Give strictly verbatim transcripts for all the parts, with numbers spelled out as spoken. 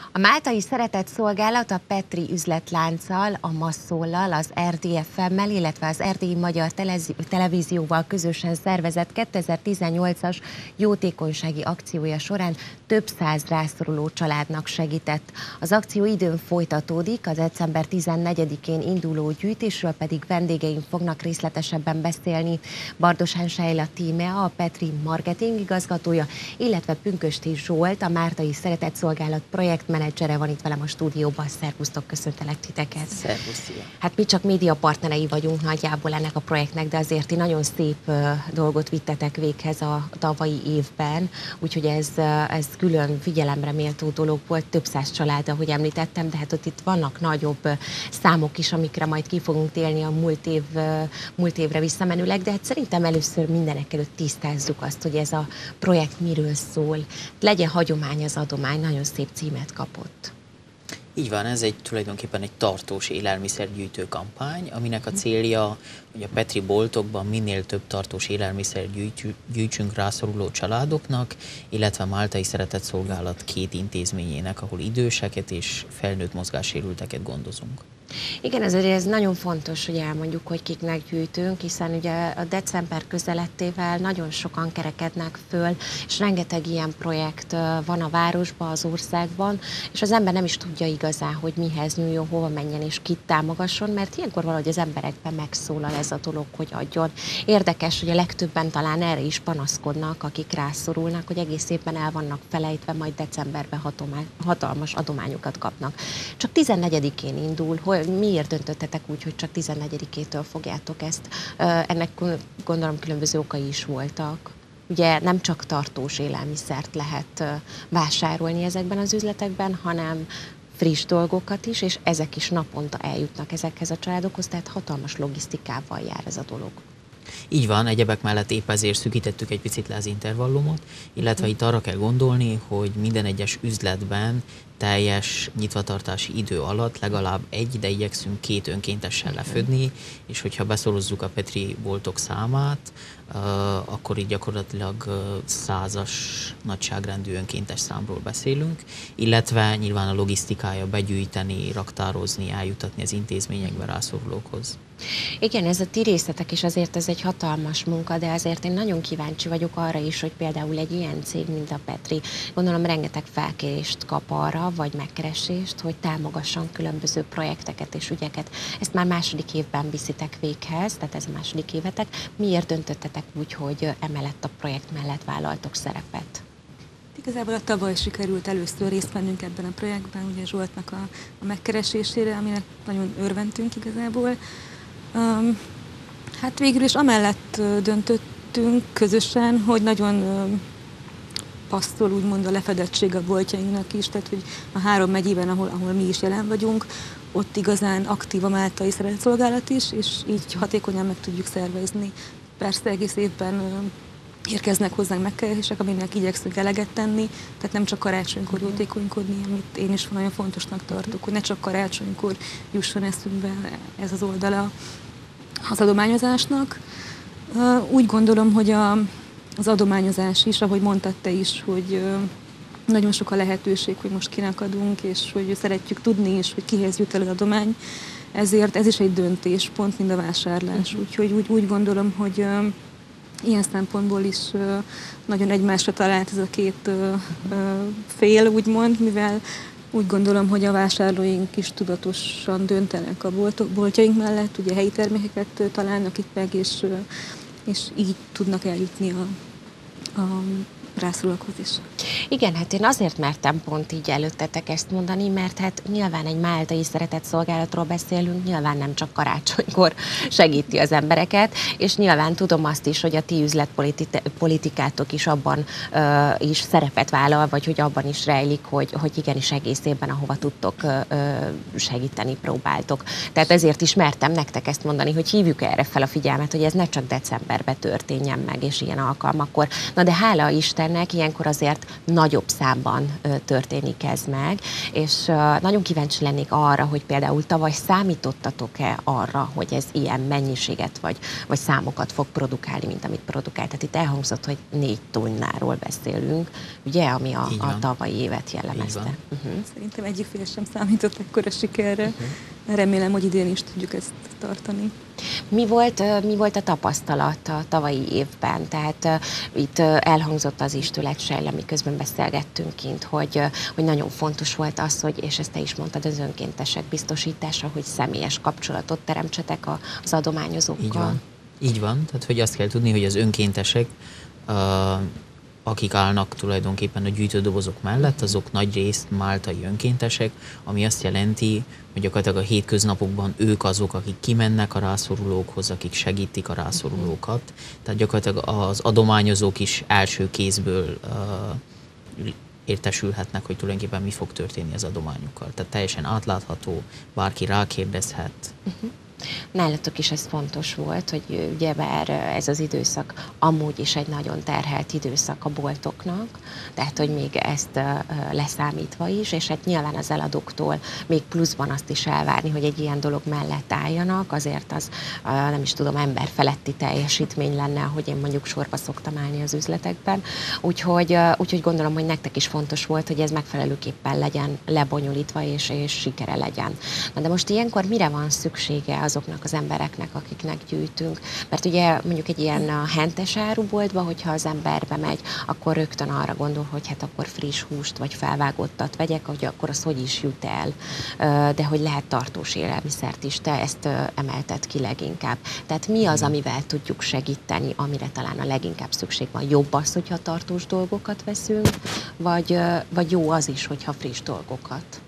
A Máltai Szeretett Szolgálat a Petri üzletlánccal, a Masszollal, az er dé ef-mel, illetve az Erdélyi Magyar Televízióval közösen szervezett kétezer-tizennyolcas jótékonysági akciója során több száz rászoruló családnak segített. Az akció időn folytatódik, a december tizennegyedikén induló gyűjtésről pedig vendégeink fognak részletesebben beszélni. Bardosán Sejla Tímea, a Petri marketing igazgatója, illetve Pünkösdi Zsolt, a Máltai Szeretett Szolgálat projektmenedzsere van itt velem a stúdióban. Szervusztok, köszöntelek titeket. Szervusz. Hát mi csak médiapartnerei vagyunk nagyjából ennek a projektnek, de azért ti nagyon szép uh, dolgot vittetek véghez a tavalyi évben, úgyhogy ez, uh, ez külön figyelemre méltó dolog volt, több száz család, ahogy említettem, de hát ott itt vannak nagyobb uh, számok is, amikre majd ki fogunk térni a múlt, év, uh, múlt évre visszamenőleg, de hát szerintem először mindenek előtt tisztázzuk azt, hogy ez a projekt miről szól. Legyen hagyomány az adomány, nagyon szép címet kapott. Így van, ez egy tulajdonképpen egy tartós élelmiszergyűjtő kampány, aminek a célja, hogy a Petri boltokban minél több tartós élelmiszer gyűjtsünk rászoruló családoknak, illetve a Máltai Szeretett Szolgálat két intézményének, ahol időseket és felnőtt mozgássérülteket gondozunk. Igen, ezért ez nagyon fontos, hogy elmondjuk, hogy kiknek gyűjtünk, hiszen ugye a december közelettével nagyon sokan kerekednek föl, és rengeteg ilyen projekt van a városban, az országban, és az ember nem is tudja igazán, hogy mihez nyúljon, hova menjen és kit támogasson, mert ilyenkor valahogy az emberekben megszólal ez a dolog, hogy adjon. Érdekes, hogy a legtöbben talán erre is panaszkodnak, akik rászorulnak, hogy egész évben el vannak felejtve, majd decemberben hatalmas adományokat kapnak. Csak tizennegyedikén indul, hogy miért döntöttetek úgy, hogy csak tizennegyedikétől fogjátok ezt? Ennek gondolom különböző okai is voltak. Ugye nem csak tartós élelmiszert lehet vásárolni ezekben az üzletekben, hanem friss dolgokat is, és ezek is naponta eljutnak ezekhez a családokhoz, tehát hatalmas logisztikával jár ez a dolog. Így van, egyebek mellett épp ezért szűkítettük egy picit le az intervallumot, illetve itt arra kell gondolni, hogy minden egyes üzletben teljes nyitvatartási idő alatt legalább egy, de igyekszünk két önkéntessel lefödni, és hogyha beszorozzuk a Petri boltok számát, uh, akkor így gyakorlatilag uh, százas nagyságrendű önkéntes számról beszélünk, illetve nyilván a logisztikája begyűjteni, raktározni, eljutatni az intézményekbe rászorulókhoz. Igen, ez a ti részletek is azért ez egy hatalmas munka, de azért én nagyon kíváncsi vagyok arra is, hogy például egy ilyen cég, mint a Petri, gondolom rengeteg felkérést kap arra, vagy megkeresést, hogy támogasson különböző projekteket és ügyeket. Ezt már második évben viszitek véghez, tehát ez a második évetek. Miért döntöttetek úgy, hogy emellett a projekt mellett vállaltok szerepet? Igazából a tavaly sikerült először részt vennünk ebben a projektben, ugye Zsoltnak a, a megkeresésére, aminek nagyon örventünk igazából. Um, hát végül is amellett döntöttünk közösen, hogy nagyon um, passzol úgymond a lefedettség a boltjainknak is, tehát hogy a három megyében, ahol, ahol mi is jelen vagyunk, ott igazán aktív a Máltai Szeretett Szolgálat is, és így hatékonyan meg tudjuk szervezni. Persze egész évben um, érkeznek hozzánk megkeresések, aminek igyekszünk eleget tenni, tehát nem csak karácsonykor jótékonykodni, amit én is nagyon fontosnak tartok, hogy ne csak karácsonykor jusson eszünkbe ez az oldala az adományozásnak. Úgy gondolom, hogy a, az adományozás is, ahogy mondtad te is, hogy nagyon sok a lehetőség, hogy most kinek adunk, és hogy szeretjük tudni is, hogy kihez jut el az adomány, ezért ez is egy döntés, pont mint a vásárlás. Úgyhogy úgy, úgy gondolom, hogy ilyen szempontból is uh, nagyon egymásra talált ez a két uh, uh, fél, úgymond, mivel úgy gondolom, hogy a vásárlóink is tudatosan döntenek a boltok, boltjaink mellett, ugye helyi termékeket uh, találnak itt meg, és, uh, és így tudnak eljutni a, a rászorulókhoz is. Igen, hát én azért mertem pont így előttetek ezt mondani, mert hát nyilván egy Máltai Szeretett Szolgálatról beszélünk, nyilván nem csak karácsonykor segíti az embereket, és nyilván tudom azt is, hogy a ti üzletpolitikátok is abban uh, is szerepet vállal, vagy hogy abban is rejlik, hogy, hogy igenis egész évben, ahova tudtok uh, segíteni, próbáltok. Tehát ezért is mertem nektek ezt mondani, hogy hívjuk erre fel a figyelmet, hogy ez ne csak decemberben történjen meg, és ilyen alkalmakkor. Na de hála Istennek, ilyenkor azért nagyobb számban történik ez meg, és nagyon kíváncsi lennék arra, hogy például tavaly számítottatok-e arra, hogy ez ilyen mennyiséget vagy, vagy számokat fog produkálni, mint amit produkált. Tehát itt elhangzott, hogy négy tonnáról beszélünk, ugye, ami a, a tavalyi évet jellemezte. Uh-huh. Szerintem egyik fél sem számított ekkora sikerre. Uh-huh. Remélem, hogy idén is tudjuk ezt tartani. Mi volt, mi volt a tapasztalat a tavalyi évben? Tehát uh, itt uh, elhangzott az is tőled, Sejle, miközben beszélgettünk kint, hogy, uh, hogy nagyon fontos volt az, hogy, és ezt te is mondtad, az önkéntesek biztosítása, hogy személyes kapcsolatot teremtsetek az adományozókkal. Így van. Így van, tehát hogy azt kell tudni, hogy az önkéntesek, uh, akik állnak tulajdonképpen a gyűjtődobozok mellett, azok nagy részt máltai önkéntesek, ami azt jelenti, hogy gyakorlatilag a hétköznapokban ők azok, akik kimennek a rászorulókhoz, akik segítik a rászorulókat. Tehát gyakorlatilag az adományozók is első kézből uh, értesülhetnek, hogy tulajdonképpen mi fog történni az adományukkal. Tehát teljesen átlátható, bárki rákérdezhet. Uh-huh. Nálatok is ez fontos volt, hogy ugyebár ez az időszak amúgy is egy nagyon terhelt időszak a boltoknak, tehát hogy még ezt leszámítva is, és hát nyilván az eladóktól még pluszban azt is elvárni, hogy egy ilyen dolog mellett álljanak, azért az nem is tudom, emberfeletti teljesítmény lenne, hogy én mondjuk sorba szoktam állni az üzletekben, úgyhogy, úgyhogy gondolom, hogy nektek is fontos volt, hogy ez megfelelőképpen legyen lebonyolítva és, és sikere legyen. Na de most ilyenkor mire van szüksége azoknak az embereknek, akiknek gyűjtünk? Mert ugye mondjuk egy ilyen hentes áruboltba, hogyha az ember bemegy, akkor rögtön arra gondol, hogy hát akkor friss húst vagy felvágottat vegyek, hogy akkor az hogy is jut el. De hogy lehet tartós élelmiszert is, te ezt emelted ki leginkább. Tehát mi az, amivel tudjuk segíteni, amire talán a leginkább szükség van? Jobb az, hogyha tartós dolgokat veszünk, vagy, vagy jó az is, hogyha friss dolgokat?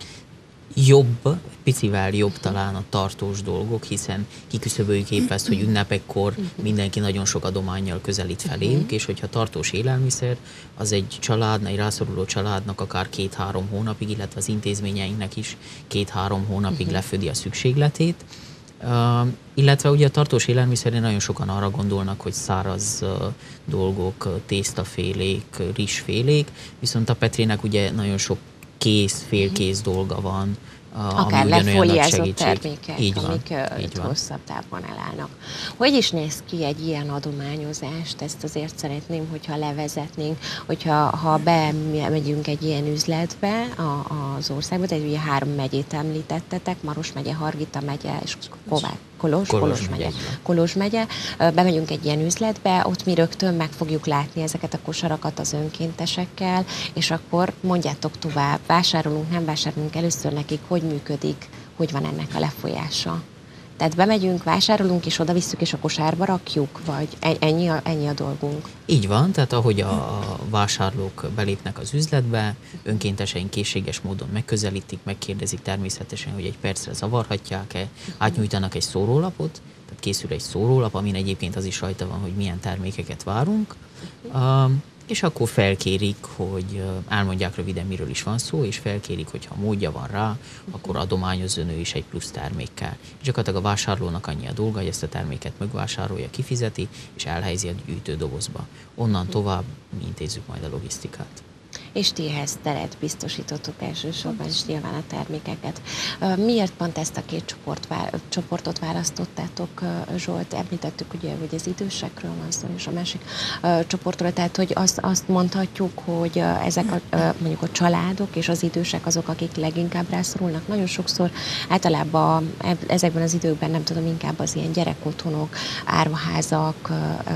Jobb, picivel jobb talán a tartós dolgok, hiszen kiküszöböljük épp ezt, hogy ünnepekkor mindenki nagyon sok adománnyal közelít feléjük, és hogyha tartós élelmiszer, az egy család, egy rászoruló családnak akár két-három hónapig, illetve az intézményeinknek is két-három hónapig lefödi a szükségletét. Uh, illetve ugye a tartós élelmiszerén nagyon sokan arra gondolnak, hogy száraz uh, dolgok, tésztafélék, rizsfélék, viszont a Petrének ugye nagyon sok kész, félkész dolga van, akár lefóliázott termékek, így van, amik így van. hosszabb távon elállnak. Hogy is néz ki egy ilyen adományozást? Ezt azért szeretném, hogyha levezetnénk, hogyha ha bemegyünk egy ilyen üzletbe a, az országba, tehát ugye három megyét említettetek, Maros megye, Hargita megye és Kovács. Kolozs, Kolozs, Kolozs megye. Kolozs megye. Bemegyünk egy ilyen üzletbe, ott mi rögtön meg fogjuk látni ezeket a kosarakat az önkéntesekkel, és akkor mondjátok tovább, vásárolunk, nem vásárolunk, először nekik, hogy működik, hogy van ennek a lefolyása. Tehát bemegyünk, vásárolunk, és oda visszük, és a kosárba rakjuk, vagy ennyi a, ennyi a dolgunk? Így van, tehát ahogy a vásárlók belépnek az üzletbe, önkénteseink készséges módon megközelítik, megkérdezik természetesen, hogy egy percre zavarhatják-e, átnyújtanak egy szórólapot, tehát készül egy szórólap, amin egyébként az is rajta van, hogy milyen termékeket várunk, um, és akkor felkérik, hogy elmondják röviden, miről is van szó, és felkérik, hogy ha módja van rá, akkor adományozzon ő is egy plusz termékkel. És gyakorlatilag a vásárlónak annyi a dolga, hogy ezt a terméket megvásárolja, kifizeti, és elhelyezi a gyűjtődobozba. Onnan tovább mi intézzük majd a logisztikát. És ti ehhez teret biztosítottuk elsősorban, és nyilván a termékeket. Miért pont ezt a két csoport, csoportot választottátok, Zsolt? Említettük ugye, hogy az idősekről van szó, és a másik csoportról, tehát hogy azt, azt mondhatjuk, hogy ezek a, mondjuk a családok és az idősek azok, akik leginkább rászorulnak. Nagyon sokszor általában ezekben az időkben, nem tudom, inkább az ilyen gyerekotthonok, árvaházak,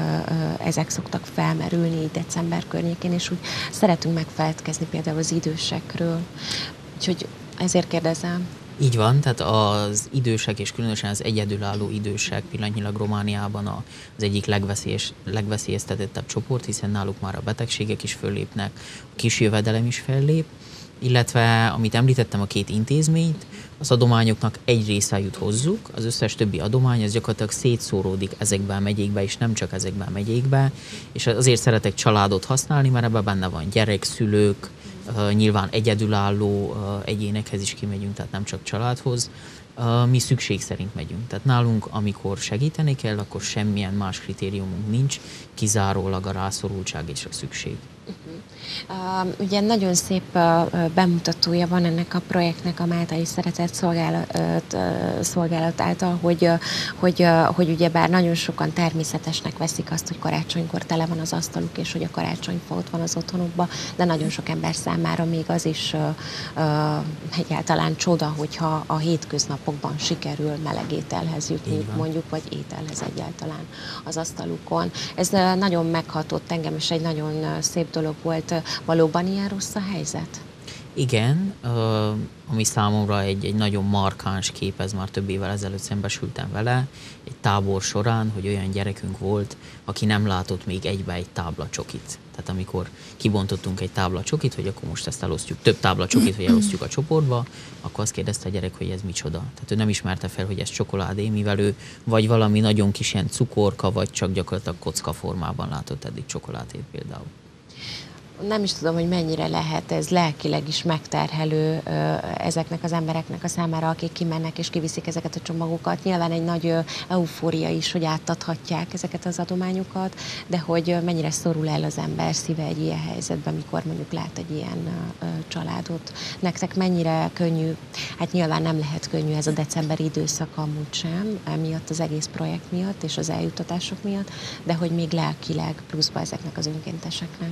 ezek szoktak felmerülni december környékén, és úgy szeretünk megfelelkezni például az idősekről. Úgyhogy ezért kérdezem. Így van, tehát az idősek, és különösen az egyedülálló idősek pillanatnyilag Romániában az egyik legveszélyes, legveszélyeztetettebb csoport, hiszen náluk már a betegségek is föllépnek, a kis jövedelem is fellép, illetve, amit említettem, a két intézményt, az adományoknak egy része jut hozzuk, az összes többi adomány, az gyakorlatilag szétszóródik ezekbe a megyékbe, és nem csak ezekbe a megyékbe, és azért szeretek családot használni, mert ebben benne van gyerek, szülők, nyilván egyedülálló egyénekhez is kimegyünk, tehát nem csak családhoz. Mi szükség szerint megyünk. Tehát nálunk, amikor segíteni kell, akkor semmilyen más kritériumunk nincs, kizárólag a rászorultság és a szükség. Uh, ugye nagyon szép uh, bemutatója van ennek a projektnek a Máltai Szeretett Szolgálat, uh, szolgálat által, hogy, uh, hogy, uh, hogy ugyebár nagyon sokan természetesnek veszik azt, hogy karácsonykor tele van az asztaluk, és hogy a karácsonyfa ott van az otthonukban, de nagyon sok ember számára még az is uh, uh, egyáltalán csoda, hogyha a hétköznapokban sikerül meleg ételhez jutniuk, mondjuk, vagy ételhez egyáltalán az asztalukon. Ez uh, nagyon meghatott engem, és egy nagyon uh, szép dolog volt. Valóban ilyen rossz a helyzet? Igen, ami számomra egy, egy nagyon markáns kép, ez már több évvel ezelőtt szembesültem vele, egy tábor során, hogy olyan gyerekünk volt, aki nem látott még egybe egy tábla csokit. Tehát amikor kibontottunk egy tábla csokit, hogy akkor most ezt elosztjuk, több tábla csokit, hogy elosztjuk a csoportba, akkor azt kérdezte a gyerek, hogy ez micsoda. Tehát ő nem ismerte fel, hogy ez csokoládé, mivel ő vagy valami nagyon kis ilyen cukorka, vagy csak gyakorlatilag kocka formában látott eddig csokoládét például. Nem is tudom, hogy mennyire lehet ez lelkileg is megterhelő ezeknek az embereknek a számára, akik kimennek és kiviszik ezeket a csomagokat. Nyilván egy nagy eufória is, hogy átadhatják ezeket az adományokat, de hogy mennyire szorul el az ember szíve egy ilyen helyzetben, amikor mondjuk lát egy ilyen családot. Nektek mennyire könnyű, hát nyilván nem lehet könnyű ez a decemberi időszak amúgy sem, miatt az egész projekt miatt és az eljutatások miatt, de hogy még lelkileg pluszba ezeknek az önkénteseknek.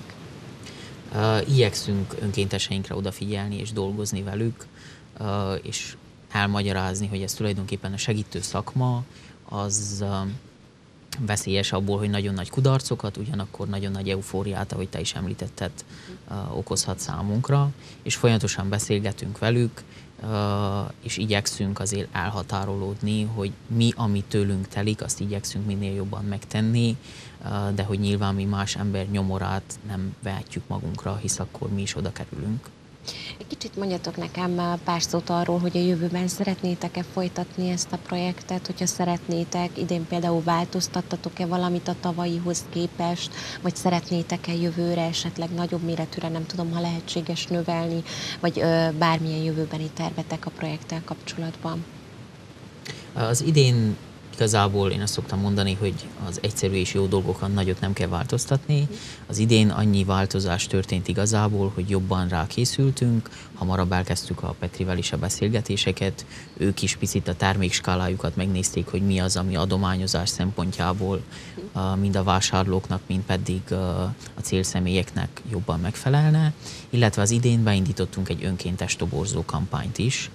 Uh, igyekszünk önkénteseinkre odafigyelni és dolgozni velük, uh, és elmagyarázni, hogy ez tulajdonképpen a segítő szakma, az uh, veszélyes abból, hogy nagyon nagy kudarcokat, ugyanakkor nagyon nagy eufóriát, ahogy te is említetted, uh, okozhat számunkra, és folyamatosan beszélgetünk velük, uh, és igyekszünk azért elhatárolódni, hogy mi, ami tőlünk telik, azt igyekszünk minél jobban megtenni, uh, de hogy nyilván mi más ember nyomorát nem vehetjük magunkra, hisz akkor mi is oda kerülünk. Egy kicsit mondjatok nekem pár szót arról, hogy a jövőben szeretnétek-e folytatni ezt a projektet, hogyha szeretnétek, idén például változtattatok-e valamit a tavalyihoz képest, vagy szeretnétek-e jövőre esetleg nagyobb méretűre, nem tudom, ha lehetséges növelni, vagy ö, bármilyen jövőbeni tervetek a projekttel kapcsolatban? Az idén igazából én azt szoktam mondani, hogy az egyszerű és jó dolgokon nagyot nem kell változtatni. Az idén annyi változás történt igazából, hogy jobban rákészültünk, hamarabb elkezdtük a Petrivel is a beszélgetéseket, ők is picit a termékskálájukat megnézték, hogy mi az, ami adományozás szempontjából mind a vásárlóknak, mind pedig a célszemélyeknek jobban megfelelne, illetve az idén beindítottunk egy önkéntes toborzó kampányt is,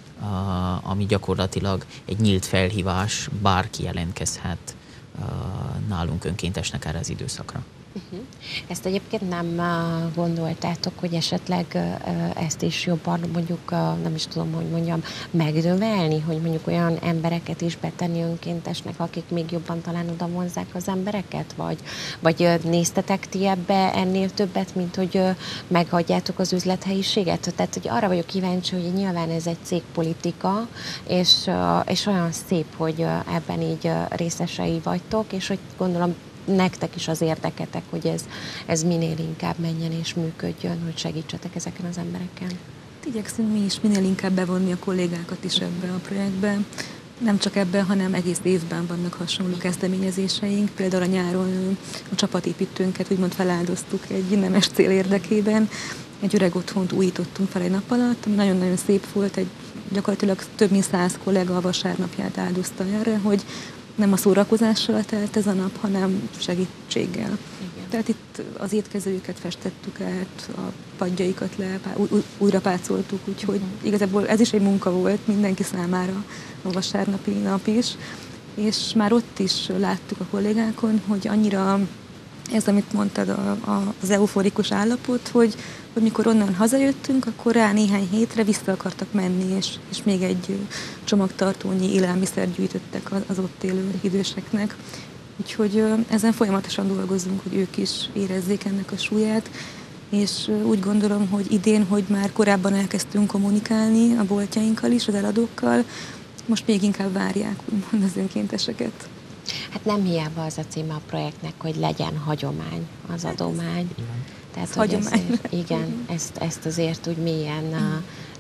Uh, ami gyakorlatilag egy nyílt felhívás, bárki jelentkezhet uh, nálunk önkéntesnek erre az időszakra. Uh-huh. Ezt egyébként nem uh, gondoltátok, hogy esetleg uh, ezt is jobban mondjuk, uh, nem is tudom, hogy mondjam, megnövelni, hogy mondjuk olyan embereket is betenni önkéntesnek, akik még jobban talán oda vonzzák az embereket, vagy, vagy uh, néztetek ti ebbe ennél többet, mint hogy uh, megadjátok az üzlethelyiséget? Tehát, hogy arra vagyok kíváncsi, hogy nyilván ez egy cégpolitika, és, uh, és olyan szép, hogy uh, ebben így uh, részesei vagytok, és hogy gondolom, nektek is az érdeketek, hogy ez, ez minél inkább menjen és működjön, hogy segítsetek ezeken az embereken. Igyekszünk mi is minél inkább bevonni a kollégákat is ebbe a projektbe. Nem csak ebben, hanem egész évben vannak hasonló kezdeményezéseink. Például a nyáron a csapatépítőnket úgymond feláldoztuk egy nemes cél érdekében. Egy öreg otthont újítottunk fel egy nap alatt, ami nagyon-nagyon szép volt, egy gyakorlatilag több mint száz kollega a vasárnapját áldozta erre, hogy nem a szórakozással telt ez a nap, hanem segítséggel. Igen. Tehát itt az étkezőjüket festettük át, a padjaikat le, új, újra pácoltuk, úgyhogy uh-huh. igazából ez is egy munka volt mindenki számára a vasárnapi nap is. És már ott is láttuk a kollégákon, hogy annyira ez, amit mondtad, a, a, az euforikus állapot, hogy, hogy mikor onnan hazajöttünk, akkor rá néhány hétre vissza akartak menni, és, és még egy csomagtartónyi élelmiszert gyűjtöttek az ott élő időseknek. Úgyhogy ezen folyamatosan dolgozunk, hogy ők is érezzék ennek a súlyát, és úgy gondolom, hogy idén, hogy már korábban elkezdtünk kommunikálni a boltjainkkal is, az eladókkal, most még inkább várják úgymond az önkénteseket. Hát nem hiába az a címe a projektnek, hogy legyen hagyomány az adomány. Tehát, hagyomány. Azért, igen, ezt, ezt azért úgy mélyen uh,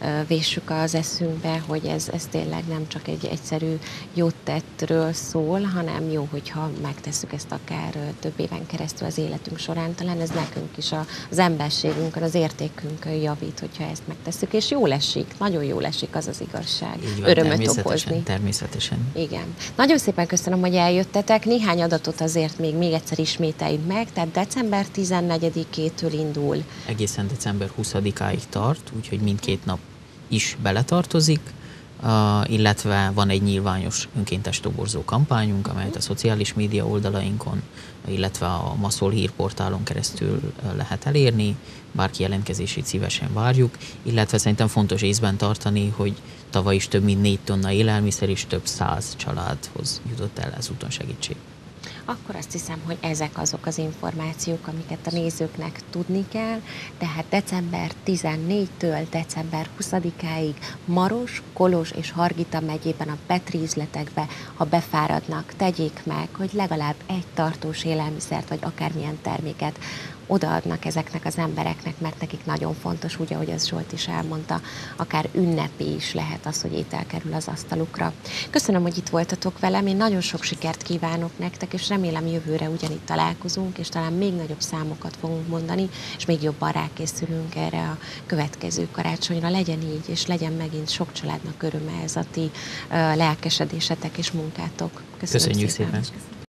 véssük az eszünkbe, hogy ez, ez tényleg nem csak egy egyszerű jót tettről szól, hanem jó, hogyha megtesszük ezt akár több éven keresztül az életünk során, talán ez nekünk is az emberségünkön, az értékünkön javít, hogyha ezt megtesszük, és jól esik, nagyon jól esik, az az igazság. Így van, örömöt természetesen, okozni. Természetesen. Igen. Nagyon szépen köszönöm, hogy eljöttetek. Néhány adatot azért még, még egyszer ismételjük meg. Tehát december tizennegyedikétől indul. Egészen december huszadikáig tart, úgyhogy mindkét nap is beletartozik, uh, illetve van egy nyilvános önkéntes toborzó kampányunk, amelyet a szociális média oldalainkon, illetve a Maszol hírportálon keresztül uh, lehet elérni. Bárki jelentkezését szívesen várjuk, illetve szerintem fontos észben tartani, hogy tavaly is több mint négy tonna élelmiszer és több száz családhoz jutott el ezúton segítség. Akkor azt hiszem, hogy ezek azok az információk, amiket a nézőknek tudni kell. Tehát december tizennégytől december huszadikáig Maros, Kolozs és Hargita megyében a Petri üzletekbe, ha befáradnak, tegyék meg, hogy legalább egy tartós élelmiszert vagy akármilyen terméket odaadnak ezeknek az embereknek, mert nekik nagyon fontos, úgy, ahogy az Zsolt is elmondta, akár ünnepi is lehet az, hogy étel kerül az asztalukra. Köszönöm, hogy itt voltatok velem, én nagyon sok sikert kívánok nektek, és remélem jövőre ugyanitt találkozunk, és talán még nagyobb számokat fogunk mondani, és még jobban rákészülünk erre a következő karácsonyra. Legyen így, és legyen megint sok családnak öröme ez a ti uh, lelkesedésetek és munkátok. Köszönöm Köszönjük szépen. szépen.